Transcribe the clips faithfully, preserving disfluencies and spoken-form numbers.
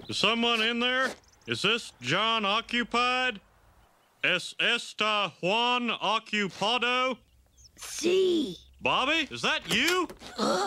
Is someone in there? Is this John occupied? Es esta Juan ocupado? Sí. Bobby, is that you? Uh,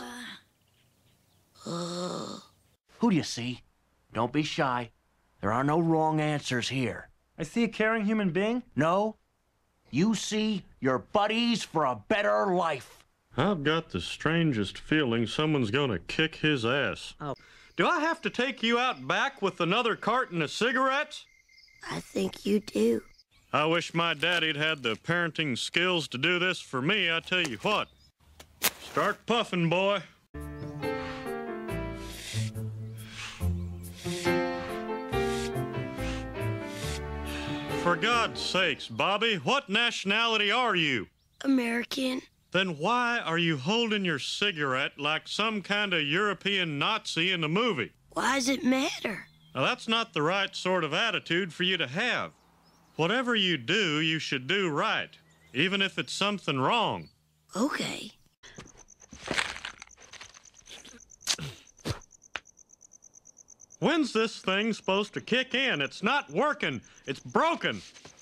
uh. Who do you see? Don't be shy. There are no wrong answers here. I see a caring human being. No. You see your buddies for a better life. I've got the strangest feeling someone's gonna kick his ass. Oh. Do I have to take you out back with another carton of cigarettes? I think you do. I wish my daddy'd had the parenting skills to do this for me, I tell you what. Start puffing, boy. For God's sakes, Bobby, what nationality are you? American. Then why are you holding your cigarette like some kind of European Nazi in the movie? Why does it matter? Now, that's not the right sort of attitude for you to have. Whatever you do, you should do right, even if it's something wrong. Okay. When's this thing supposed to kick in? It's not working. It's broken.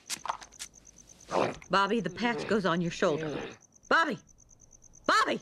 Bobby, the patch goes on your shoulder. Bobby! Bobby!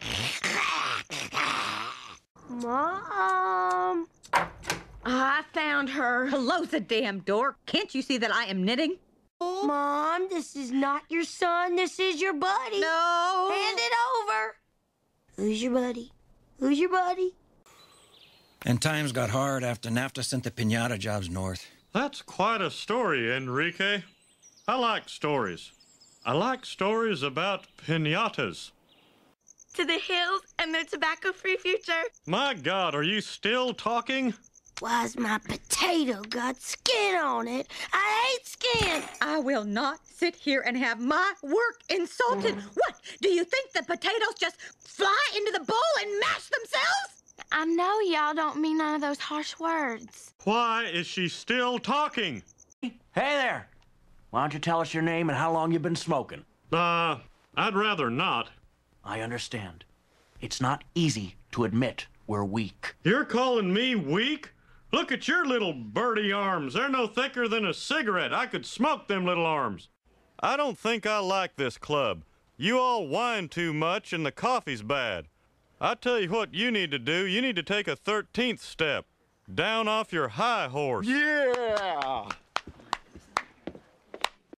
Mom! I found her. Close the damn door. Can't you see that I am knitting? Mom, this is not your son. This is your buddy. No. Hand it over. Who's your buddy? Who's your buddy? And times got hard after NAFTA sent the piñata jobs north. That's quite a story, Enrique. I like stories. I like stories about piñatas. To the hills and their tobacco-free future. My God, are you still talking? Why's my potato got skin on it? I hate skin. I will not sit here and have my work insulted. What? Do you think the potatoes just fly into the bowl and mash themselves? I know y'all don't mean none of those harsh words. Why is she still talking? Hey there. Why don't you tell us your name and how long you've been smoking? Uh, I'd rather not. I understand. It's not easy to admit we're weak. You're calling me weak? Look at your little birdie arms. They're no thicker than a cigarette. I could smoke them little arms. I don't think I like this club. You all whine too much and the coffee's bad. I tell you what you need to do. You need to take a thirteenth step. Down off your high horse. Yeah!